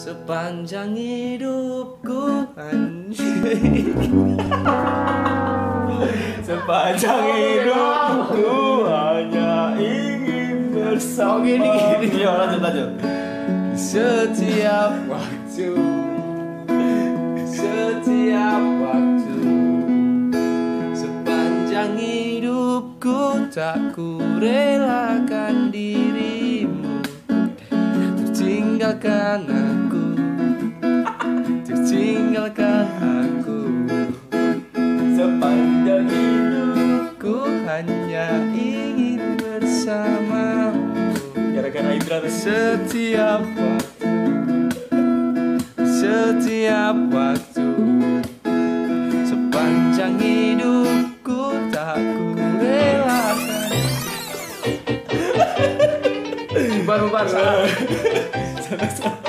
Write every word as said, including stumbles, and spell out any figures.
Sepanjang hidupku anjing. Sepanjang hidupku hanya ingin bersama. Gini gini. Iya lanjut lanjut. Setiap waktu, setiap waktu, sepanjang hidupku tak ku relakan dirimu. Tertinggalkan aku, tertinggalkan aku. Sepanjang hidupku Ku hanya ingin bersamamu. gara-gara Indra tadi. Setiap waktu, setiap waktu, sepanjang hidupku tak ku relakan. Baru baru. Salah salah.